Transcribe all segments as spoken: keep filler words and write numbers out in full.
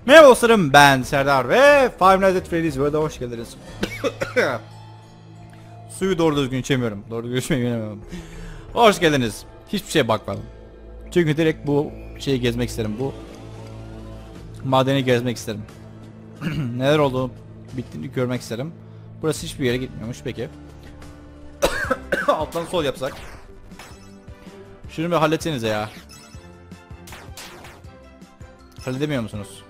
Merhaba dostlarım, ben Serdar ve Five Nights at Freddy's World'a hoş geldiniz. Suyu doğru düzgün içemiyorum. Doğru düzgün içmeyi bilemiyorum. Hoş geldiniz. Hiçbir şeye bakmadım. Çünkü direkt bu şeyi gezmek isterim. Bu madeni gezmek isterim. Neler olduğunu bittiğini görmek isterim. Burası hiçbir yere gitmiyormuş peki. Alttan sol yapsak. Şunu bir halletsenize ya. Halledemiyor musunuz?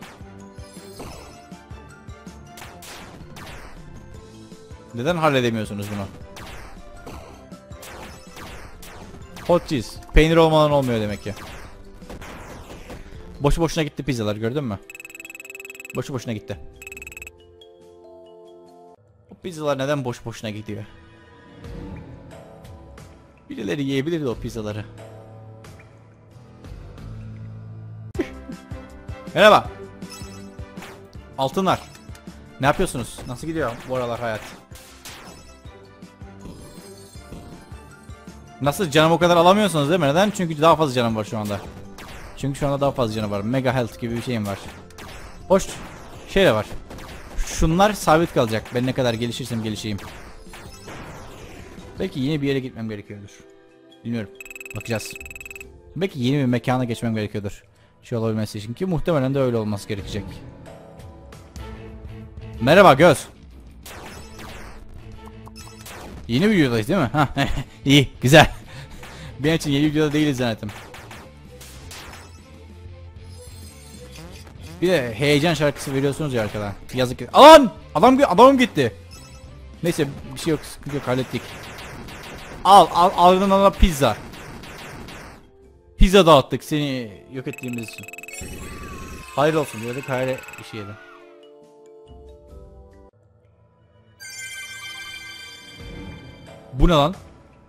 Neden halledemiyorsunuz bunu? Hot cheese. Peynir olmadan olmuyor demek ki. Boşu boşuna gitti pizzalar, gördün mü? Boşu boşuna gitti. O pizzalar neden boş boşuna gidiyor? Birileri yiyebilirdi o pizzaları. Merhaba. Altınlar. Ne yapıyorsunuz? Nasıl gidiyor bu aralar hayat? Nasıl, canım o kadar alamıyorsunuz değil mi? Neden? Çünkü daha fazla canım var şu anda. Çünkü şu anda daha fazla canım var. Mega health gibi bir şeyim var. Hoş şey de var. Şunlar sabit kalacak. Ben ne kadar gelişirsem gelişeyim. Belki yeni bir yere gitmem gerekiyordur. Bilmiyorum. Bakacağız. Belki yeni bir mekana geçmem gerekiyordur. Şey olabilmesi için, ki muhtemelen de öyle olması gerekecek. Merhaba göz. Yeni bir videodayız değil mi? Ha, iyi, güzel. Benim için yeni videoda değiliz zannettim. Bir de heyecan şarkısı veriyorsunuz ya arkadan. Yazık ki. Alan! Adam adamım gitti. Neyse, bir şey yok, sıkıntı yok, hallettik. Al, al, aldın ala pizza. Pizza dağıttık seni yok ettiğimiz için. Hayır olsun, diyorduk, hayır işi yedim. Bu ne lan?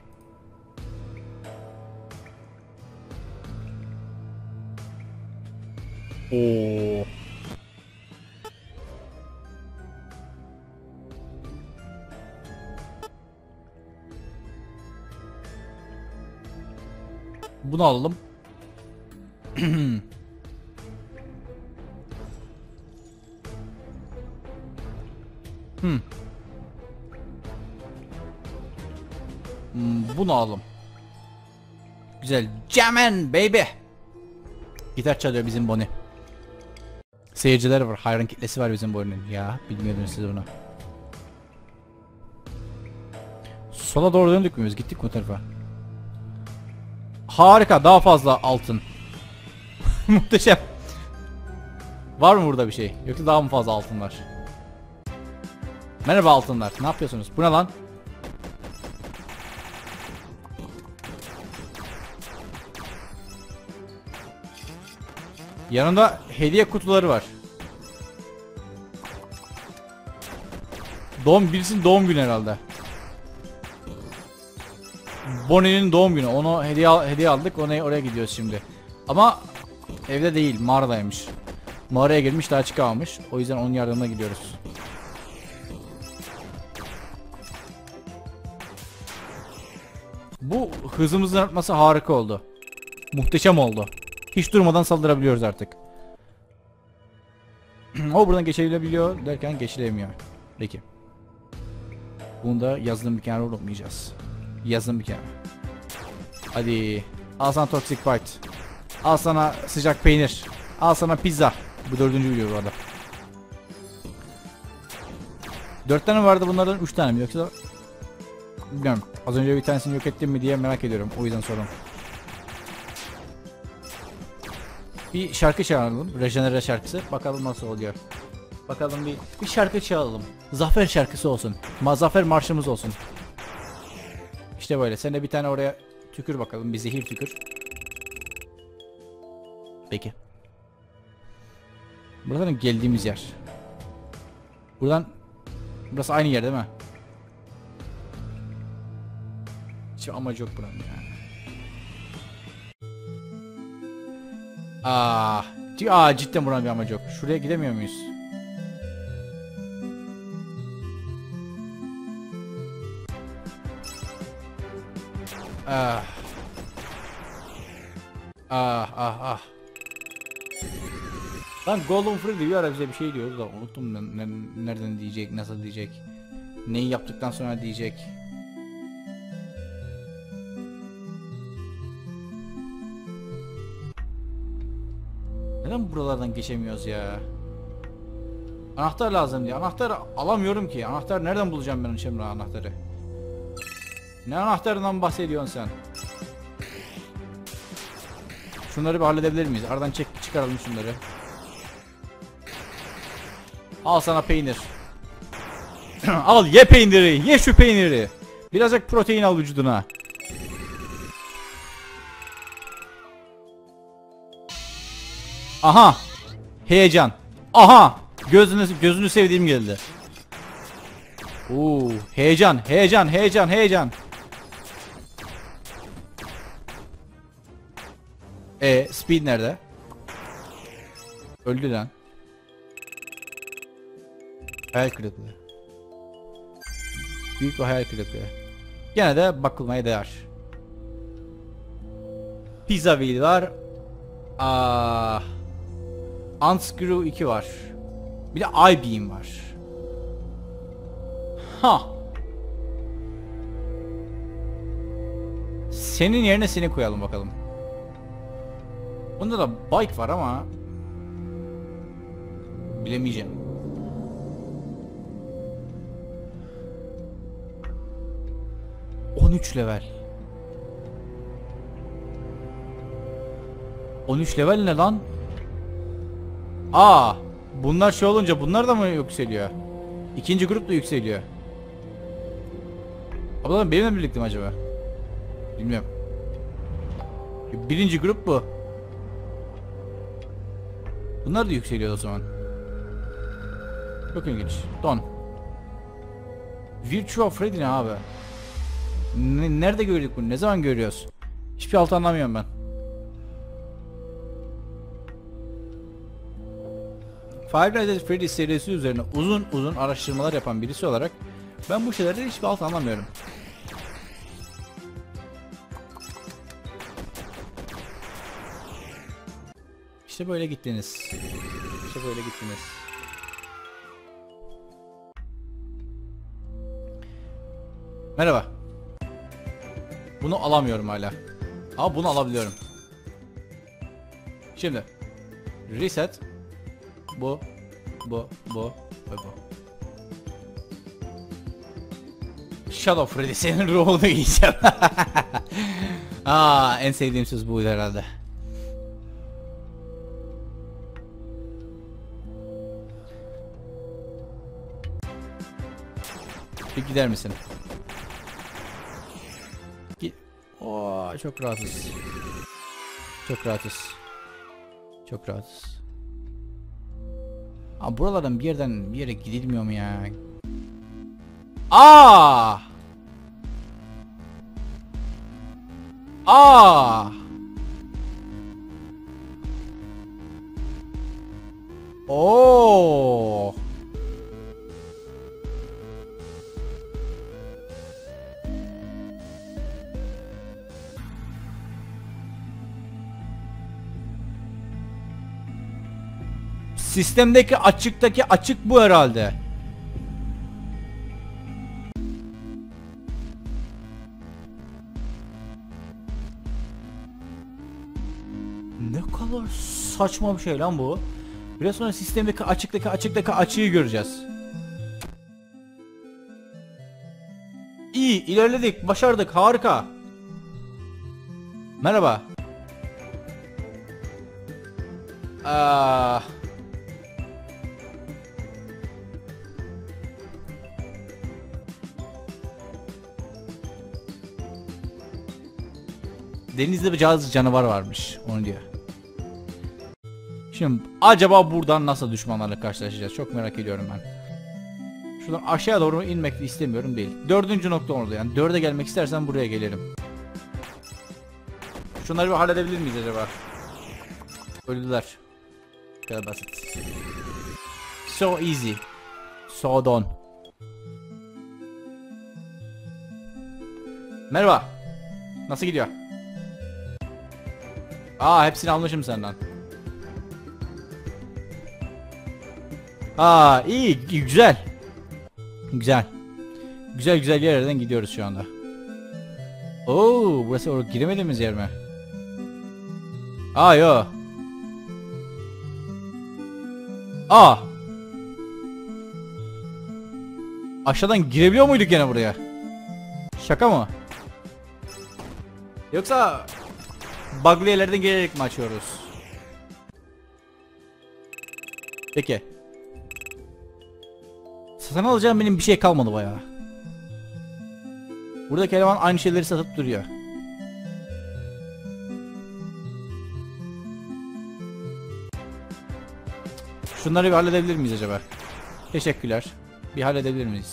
Oo. Bunu alalım. hmm. Bunu alalım. Güzel. Jammin baby. Gitar çalıyor bizim Bonnie. Seyirciler var. Hayran kitlesi var bizim Bonnie'nin. Ya bilmiyordunuz siz bunu. Sola doğru döndük mü biz? Gittik mi o tarafa? Harika. Daha fazla altın. Muhteşem. Var mı burada bir şey? Yoksa daha mı fazla altın var? Merhaba altınlar. Ne yapıyorsunuz? Bu ne lan? Yanında hediye kutuları var. Doğum birisinin doğum günü herhalde. Bonnie'nin doğum günü. Onu hediye hediye aldık. Ona oraya gidiyoruz şimdi. Ama evde değil, mağaradaymış. Mağaraya girmiş, daha çıkamamış. O yüzden onun yardımına gidiyoruz. Bu hızımızın artması harika oldu. Muhteşem oldu. Hiç durmadan saldırabiliyoruz artık. O buradan geçilebiliyor derken geçilemiyor. Peki. Bunu da yazılım bir kenara unutmayacağız. Yazılım bir kenara. Hadi. Al sana toxic bite. Al sana sıcak peynir. Al sana pizza. Bu dördüncü video bu arada. Dört tane vardı bunlardan, üç tane mi yoksa? Bilmiyorum. Az önce bir tanesini yok ettim mi diye merak ediyorum. O yüzden sordum. Bir şarkı çağıralım. Rejenere şarkısı. Bakalım nasıl oluyor. Bakalım bir, bir şarkı çağıralım. Zafer şarkısı olsun. Ma zafer marşımız olsun. İşte böyle. Sen de bir tane oraya tükür bakalım. Bir zehir tükür. Peki. Buradan geldiğimiz yer. Buradan. Burası aynı yer değil mi? Hiç amacı yok buranın ya. Ah, Aa, cidden buranın bir amacı yok. Şuraya gidemiyor muyuz? Ah. Ah ah ah. Lan Golden Freddy bir ara bize bir şey diyoruz da unuttum ben ne- nereden diyecek, nasıl diyecek, neyi yaptıktan sonra diyecek. Neden buralardan geçemiyoruz ya? Anahtar lazım diye. Anahtar alamıyorum ki. Anahtar nereden bulacağım ben şimdi anahtarı? Ne anahtarından bahsediyorsun sen? Şunları bir halledebilir miyiz? Aradan çek çıkaralım şunları. Al sana peynir. Al ye peyniri. Ye şu peyniri. Birazcık protein al vücuduna. Aha. Heyecan. Aha. Gözünü gözünü sevdiğim geldi. Oo, heyecan, heyecan, heyecan, heyecan. E, Speed nerede? Öldü lan. Hayal kırıklığı. Büyük bir hayal kırıklığı. Gene de bakılmaya değer. Pizza Wheel var. Aa, Unscrew iki var. Bir de I-Beam var. Ha. Senin yerine seni koyalım bakalım. Bunda da bike var ama bilemeyeceğim. on üç level. on üç level ne lan? Aa, bunlar şey olunca bunlar da mı yükseliyor? İkinci grup da yükseliyor. Ablam benimle birlikte mi acaba? Bilmiyorum. Birinci grup bu. Bunlar da yükseliyor o zaman. Çok ilginç. Don. Virtua Freddy ne abi? N nerede gördük bunu? Ne zaman görüyoruz? Hiçbir alt anlamıyorum ben. Five Nights at Freddy's serisi üzerine uzun uzun araştırmalar yapan birisi olarak ben bu şeylerde hiçbir alt anlamıyorum. İşte böyle gittiniz. İşte böyle gittiniz. Merhaba. Bunu alamıyorum hala. Ama bunu alabiliyorum. Şimdi reset. Bu, bu, bu ve bu. Shadow Freddy senin ruhunu yiyeceğim. Aa, en sevdiğim söz buydu herhalde. Bir gider misin? Git. Oo, çok rahatız. Çok rahatız. Çok rahatız. Aa, buralardan bir yerden bir yere gidilmiyor mu ya? Aa! Aa! Oo! Sistemdeki açıktaki açık bu herhalde. Ne kadar saçma bir şey lan bu. Biraz sonra sistemdeki açıktaki açıktaki açığı göreceğiz. İyi, ilerledik, başardık, harika. Merhaba. Aa. Denizde bir cazı canavar varmış, onu diyor. Şimdi acaba buradan nasıl düşmanlarla karşılaşacağız? Çok merak ediyorum ben. Şuradan aşağı doğru inmek de istemiyorum değil. Dördüncü nokta orada, yani dörde gelmek istersen buraya gelirim. Şunları bir halledebilir miyiz acaba? Öldüler. Bu kadar basit. So easy. So done. Merhaba. Nasıl gidiyor? Aa, hepsini almışım senden. Aa iyi, iyi güzel. Güzel. Güzel güzel yerlerden gidiyoruz şu anda. Oo, burası oraya giremediğimiz yer mi? Aa yo. Aa. Aşağıdan girebiliyor muyduk gene buraya? Şaka mı? Yoksa bug'lı yerlerden gelerek mi açıyoruz? Peki. Satın alacağım benim bir şey kalmadı bayağı. Buradaki eleman aynı şeyleri satıp duruyor. Şunları bir halledebilir miyiz acaba? Teşekkürler. Bir halledebilir miyiz?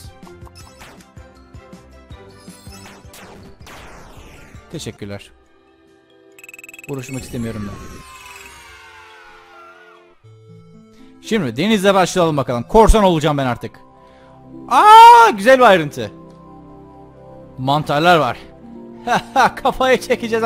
Teşekkürler. Uğraşmak istemiyorum ben. Şimdi denizle başlayalım bakalım. Korsan olacağım ben artık. Aa, güzel bir ayrıntı. Mantarlar var. Kafayı çekeceğiz.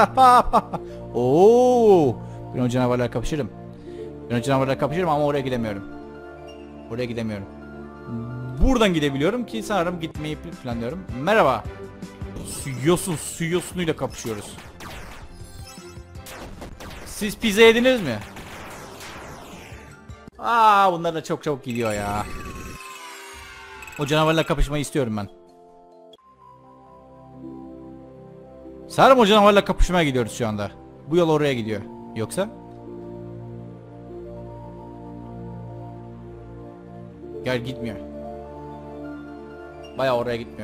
Oo! Ben o canavarlarla kapışırım. Ben o canavarlarla kapışırım ama oraya gidemiyorum. Oraya gidemiyorum. Buradan gidebiliyorum ki sanırım gitmeyi planlıyorum. Merhaba. Su yosun, su yosunuyla kapışıyoruz. Siz pizza yediniz mi? Aa, bunlar da çok çabuk gidiyor ya. O canavarla kapışmayı istiyorum ben. Sanırım o canavarla kapışmaya gidiyoruz şu anda. Bu yol oraya gidiyor. Yoksa? Gel, gitmiyor. Bayağı oraya gitmiyor.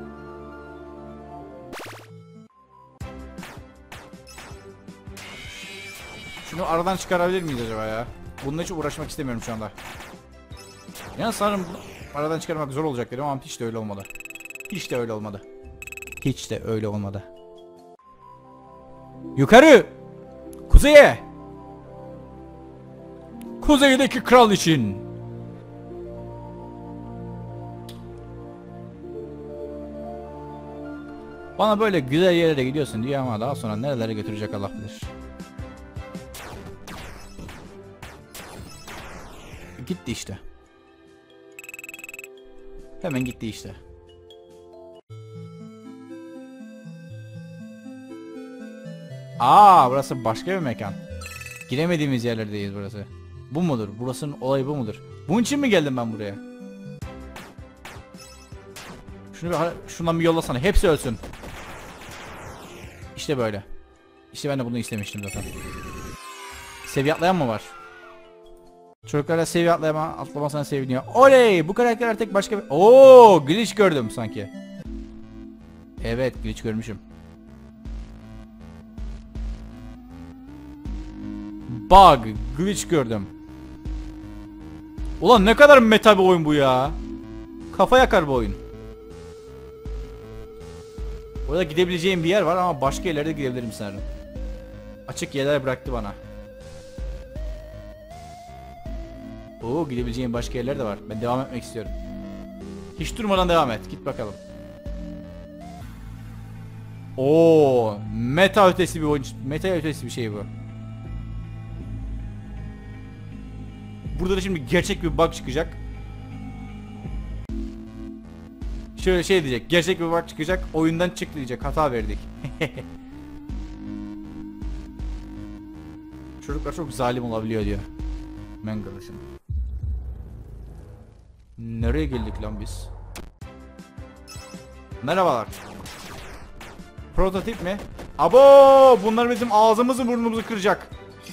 Şunu aradan çıkarabilir miyiz acaba ya? Bununla hiç uğraşmak istemiyorum şu anda. Yani sanırım aradan çıkarmak zor olacak dedim ama hiç de öyle olmadı. Hiç de öyle olmadı. Hiç de öyle olmadı. Yukarı! Kuzeye! Kuzeydeki kral için! Bana böyle güzel yerlere gidiyorsun diyor ama daha sonra nerelere götürecek Allah bilir. Gitti işte. Hemen gitti işte. Aa, burası başka bir mekan. Giremediğimiz yerlerdeyiz burası. Bu mudur? Burasının olayı bu mudur? Bunun için mi geldim ben buraya? Şunu bir, şundan bir yollasana. Hepsi ölsün. İşte böyle. İşte ben de bunu istemiştim zaten. Seviye atlayan mı var? Çocuklara seviye atlama, atlamasına seviniyor. Oley! Bu karakter artık başka bir... Oo, glitch gördüm sanki. Evet, glitch görmüşüm. Bug, glitch gördüm. Ulan ne kadar meta bir oyun bu ya. Kafa yakar bu oyun. Orada gidebileceğim bir yer var ama başka yerlerde gidebilirim sanırım. Açık yerler bıraktı bana. Oo, gidebileceğim başka yerler de var. Ben devam etmek istiyorum. Hiç durmadan devam et. Git bakalım. Oo, meta ötesi bir oyun. Meta ötesi bir şey bu. Burada da şimdi gerçek bir bug çıkacak. Şöyle şey diyecek. Gerçek bir bug çıkacak. Oyundan çık diyecek. Hata verdik. Çocuklar çok zalim olabiliyor diyor. Ben kardeşim. Nereye geldik lan biz? Merhabalar. Prototip mi? Abo! Bunlar bizim ağzımızı burnumuzu kıracak.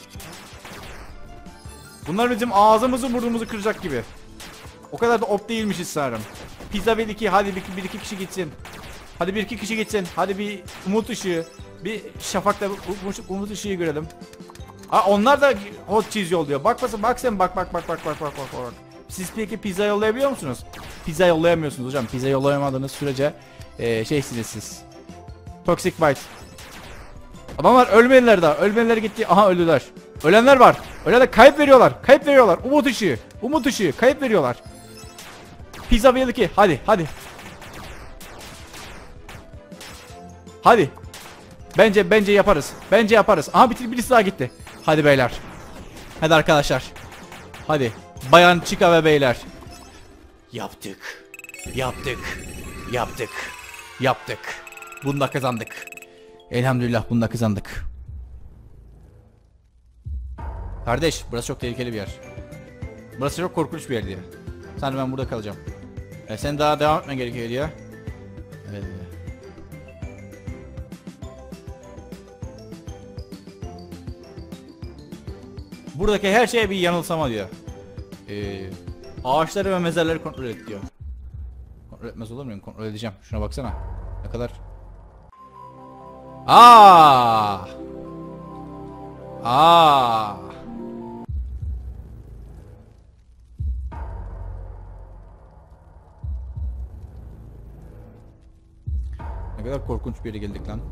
Bunlar bizim ağzımızı burnumuzu kıracak gibi. O kadar da op değilmişiz sanırım. Pizza bir iki, hadi bir, bir iki kişi gitsin. Hadi bir iki kişi gitsin. Hadi bir umut ışığı. Bir şafakta umut ışığı görelim. Aa, onlar da hot cheese yolluyor. Bak basın, bak sen, bak bak bak bak bak bak bak bak. Siz peki pizza yollayabiliyor musunuz? Pizza yollayamıyorsunuz hocam. Pizza yollayamadığınız sürece e, şeysiniz siz. Toxic bite. Adamlar ölmediler daha. Ölmediler gitti. Aha, öldüler. Ölenler var. Ölenler kayıp veriyorlar. Kayıp veriyorlar. Umut ışığı. Umut ışığı. Kayıp veriyorlar. Pizza bir iki. Hadi hadi. Hadi. Bence bence yaparız. Bence yaparız. Aha, bitir, birisi daha gitti. Hadi beyler. Hadi arkadaşlar. Hadi. Bayan Chica ve beyler. Yaptık. Yaptık. Yaptık. Yaptık. Bunda kazandık. Elhamdülillah bunda kazandık. Kardeş burası çok tehlikeli bir yer. Burası çok korkunç bir yer diye. Sen ben burada kalacağım. E, sen daha devam etmen gerekiyor diye. Evet. Buradaki her şeye bir yanılsama diyor. Ee, ağaçları ve mezarları kontrol et diyor. Kontrol etmez olur muyum? Kontrol edeceğim. Şuna baksana. Ne kadar... Aa! Aa! Ne kadar korkunç bir yere geldik lan.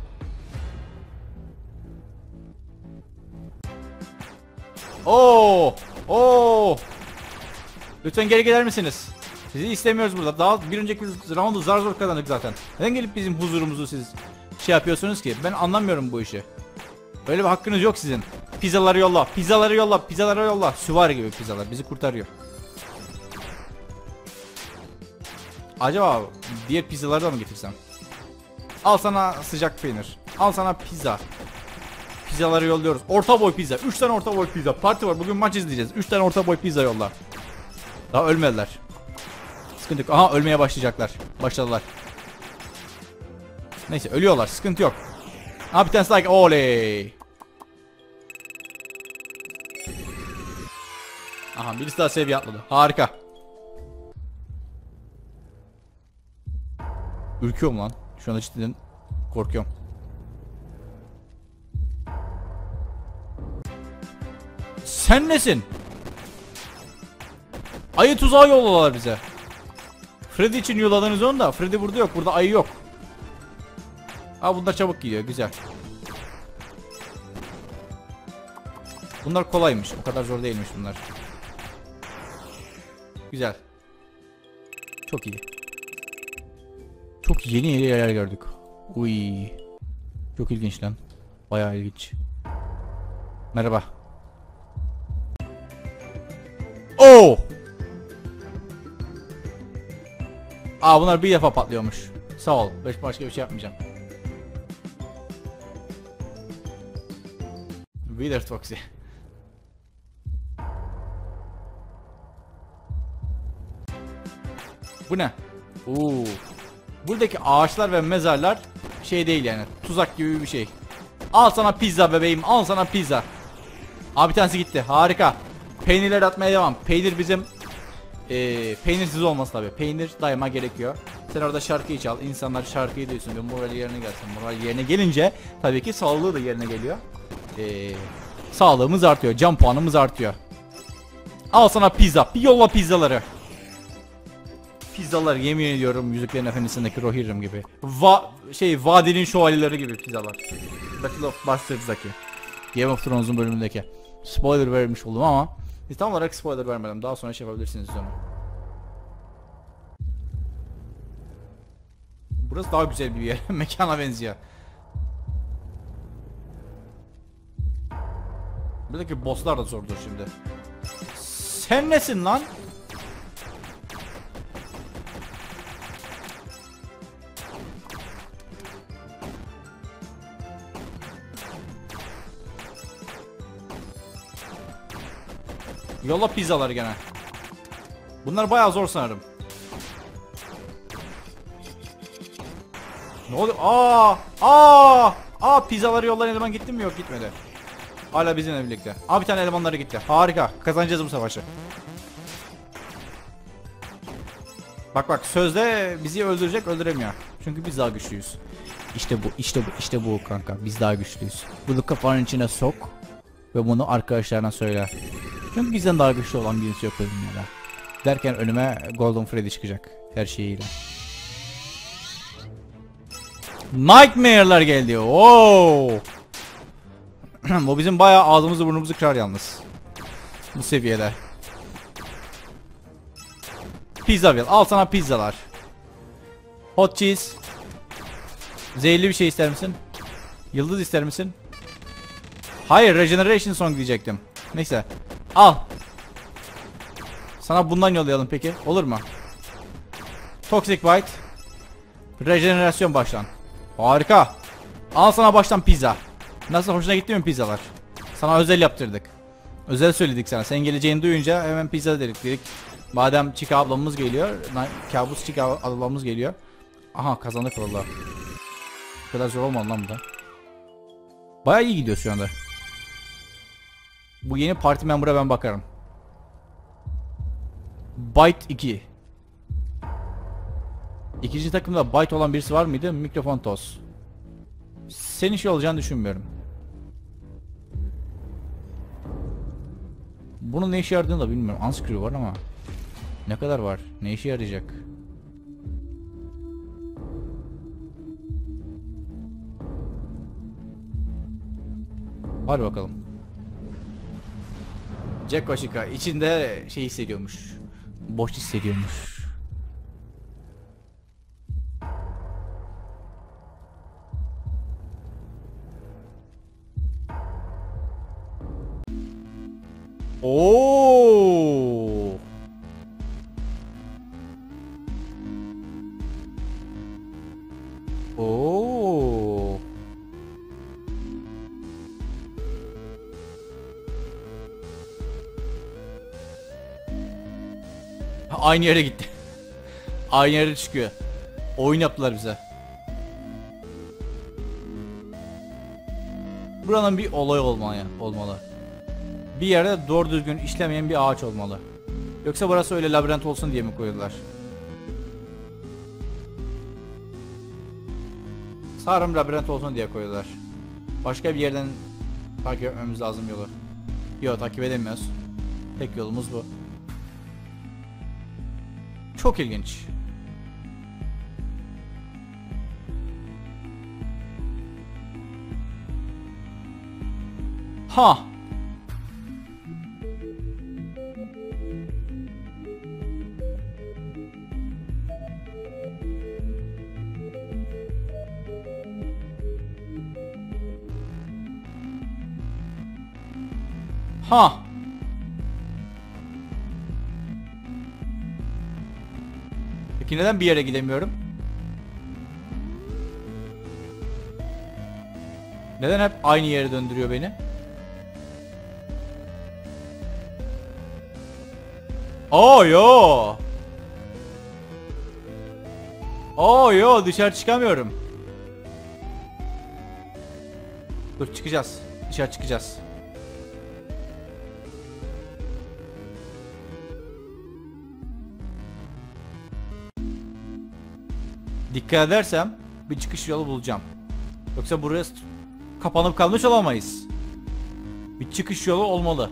Oo! Oo! Lütfen geri gelir misiniz? Sizi istemiyoruz burada. Daha bir önceki roundu zar zor kazandık zaten. Neden gelip bizim huzurumuzu siz şey yapıyorsunuz ki? Ben anlamıyorum bu işi. Öyle bir hakkınız yok sizin. Pizzaları yolla, pizzaları yolla, pizzaları yolla. Süvari gibi pizzalar bizi kurtarıyor. Acaba diğer pizzaları da mı getirsem? Al sana sıcak peynir. Al sana pizza. Pizzaları yolluyoruz. Orta boy pizza. üç tane orta boy pizza. Parti var. Bugün maç izleyeceğiz. üç tane orta boy pizza yolla. Daha ölmediler. Sıkıntı yok. Aha ölmeye başlayacaklar. Başladılar. Neyse ölüyorlar. Sıkıntı yok. Aha bir tanesi like. Oley. Aha birisi daha seviye atladı. Harika. Ürküyorum lan. Şu anda cidden korkuyorum. Sen nesin? Ayı tuzağı yolladılar bize. Freddy için yolladınız onu da. Freddy burada yok. Burada ayı yok. Aa bunlar çabuk gidiyor. Güzel. Bunlar kolaymış. O kadar zor değilmiş bunlar. Güzel. Çok iyi. Çok yeni yeni yerler gördük. Uy. Çok ilginç lan. Bayağı ilginç. Merhaba. Oo! Aa bunlar bir defa patlıyormuş. Sağ ol. Beş başka bir şey yapmayacağım. Wither Toxi. Bu ne? Oo. Buradaki ağaçlar ve mezarlar şey değil yani. Tuzak gibi bir şey. Al sana pizza bebeğim. Al sana pizza. Abi bir tanesi gitti. Harika. Peynirler atmaya devam. Peynir bizim ee, peynirsiz olması tabi. Peynir daima gerekiyor. Sen orada şarkıyı çal. İnsanlar şarkıyı duysun ve morali yerine gelsin. Moral yerine gelince tabii ki sağlığı da yerine geliyor. Ee, sağlığımız artıyor. Can puanımız artıyor. Al sana pizza. Bir yolla pizzaları. Pizzalar yemin ediyorum Yüzüklerin Efendisi'ndeki Rohirrim gibi. Va şey vadinin şövalyeleri gibi pizzalar. Battle of Bastards'daki. Game of Thrones'un bölümündeki. Spoiler vermiş oldum ama tam olarak spoiler vermedim. Daha sonra şey yapabilirsiniz onu. Burası daha güzel bir yer. Mekana benziyor. Buradaki bosslar da zordur şimdi. Sen nesin lan? Yolla pizzaları gene. Bunlar bayağı zor sanırım. Ne oluyor? Aa! Aa! Aa pizzaları yollar eleman gitti mi? Yok gitmedi. Hala bizimle birlikte. Aa bir tane elemanları gitti. Harika. Kazanacağız bu savaşı. Bak bak sözde bizi öldürecek öldüremiyor. Çünkü biz daha güçlüyüz. İşte bu işte bu işte bu kanka. Biz daha güçlüyüz. Bunu kafanın içine sok. Ve bunu arkadaşlarına söyle. Çünkü bizden daha güçlü olan birisi yok dünyada. Derken önüme Golden Freddy çıkacak. Her şeyiyle. Nightmare'lar geldi. Oo. O bizim bayağı ağzımızı burnumuzu kırar yalnız. Bu seviyede. Pizzaville. Al sana pizzalar. Hot cheese. Zehirli bir şey ister misin? Yıldız ister misin? Hayır, Regeneration Song diyecektim. Neyse. Al. Sana bundan yollayalım peki. Olur mu? Toxic Bite. Rejenerasyon baştan. Harika. Al sana baştan pizza. Nasıl, hoşuna gitti mi pizzalar? Sana özel yaptırdık. Özel söyledik sana. Senin geleceğini duyunca hemen pizza dedik dedik. Madem Chica ablamız geliyor. Kabus Chica ablamız geliyor. Aha, kazandık valla. Bu kadar zor olmadı lan bu da. Baya iyi gidiyor şu anda. Bu yeni parti member'a ben bakarım. Byte iki. İkinci takımda Byte olan birisi var mıydı? Mikrofon toz. Senin şey olacağını düşünmüyorum. Bunun ne işe yaradığını da bilmiyorum. Unscrew var ama ne kadar var? Ne işe yarayacak? Hadi bakalım. Jack Oshika içinde şey hissediyormuş. Boş hissediyormuş. Oo! Oo! Aynı yere gitti. Aynı yere çıkıyor. Oyun yaptılar bize. Buranın bir olay olmalı, olmalı. Bir yerde doğru düzgün işlemeyen bir ağaç olmalı. Yoksa burası öyle labirent olsun diye mi koydular? Sanırım labirent olsun diye koydular. Başka bir yerden takip etmemiz lazım yolu. Yok, takip edemiyoruz. Tek yolumuz bu. Çok ilginç. Ha. Ha. Peki neden bir yere gidemiyorum? Neden hep aynı yere döndürüyor beni? Oh yo. Oh yo, dışarı çıkamıyorum. Dur, çıkacağız. Dışarı çıkacağız. Dikkat edersem bir çıkış yolu bulacağım. Yoksa buraya kapanıp kalmış olamayız. Bir çıkış yolu olmalı.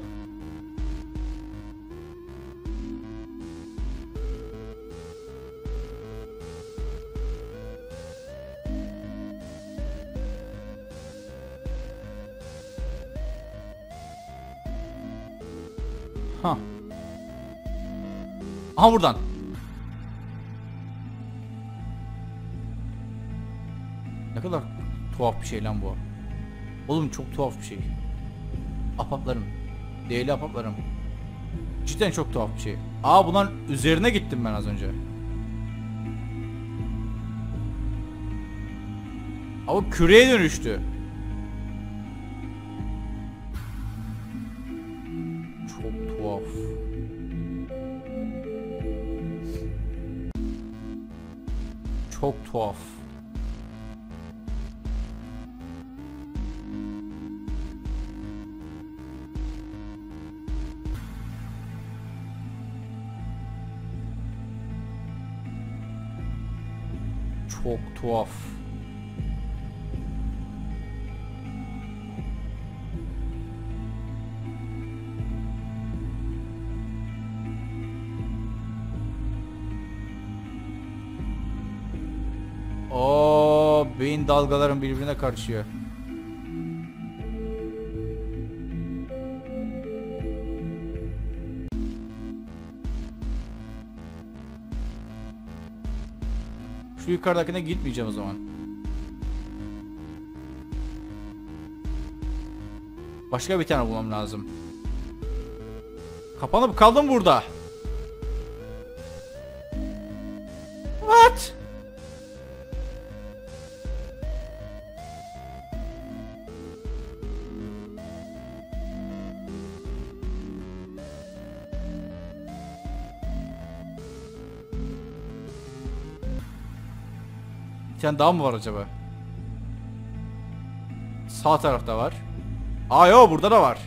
Ha. Aha, buradan. Ne kadar tuhaf bir şey lan bu. Oğlum çok tuhaf bir şey. Ahbaplarım. Değerli ahbaplarım. Cidden çok tuhaf bir şey. Aa, bunların üzerine gittim ben az önce. Ama küreye dönüştü. Çok tuhaf. Çok tuhaf. Çok tuhaf. Oo, beyin dalgalarım birbirine karışıyor. Şu yukarıdakine gitmeyeceğim o zaman. Başka bir tane bulmam lazım. Kapanıp kaldım burada. tane daha mı var acaba? Sağ tarafta var. Aa yo, burada da var.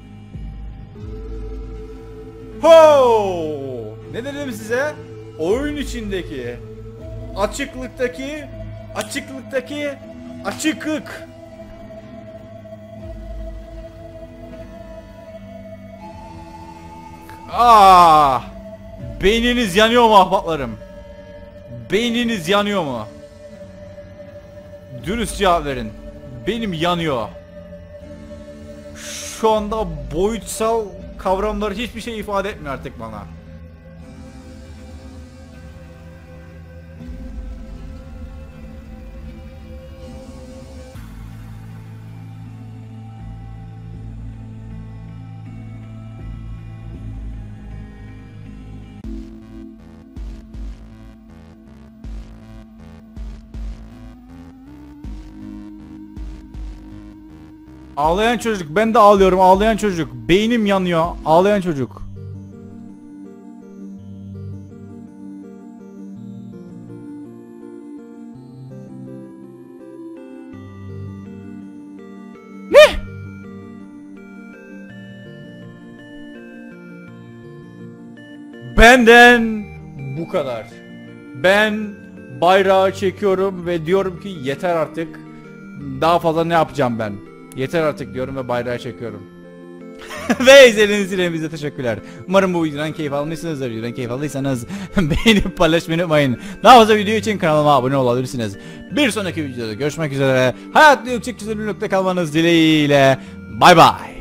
Ho! Ne dedim size? Oyun içindeki açıklıktaki açıklıktaki açıklık. Ah! Beyniniz yanıyor mu ahbaplarım? Beyniniz yanıyor mu? Dürüst cevap verin. Benim yanıyor. Şu anda boyutsal kavramlar hiçbir şey ifade etmiyor artık bana. Ağlayan çocuk, ben de ağlıyorum. Ağlayan çocuk, beynim yanıyor. Ağlayan çocuk. Ne? Benden bu kadar. Ben bayrağı çekiyorum ve diyorum ki yeter artık. Daha fazla ne yapacağım ben? Yeter artık diyorum ve bayrağı çekiyorum. Ve izlediğiniz için bize teşekkürler. Umarım bu videodan keyif almışsınızdır. Videodan keyif aldıysanız beğenip paylaşmayı unutmayın. Daha fazla video için kanalıma abone olabilirsiniz. Bir sonraki videoda görüşmek üzere. Hayatlı yüksek çizimli nokta kalmanız dileğiyle. Bay bay.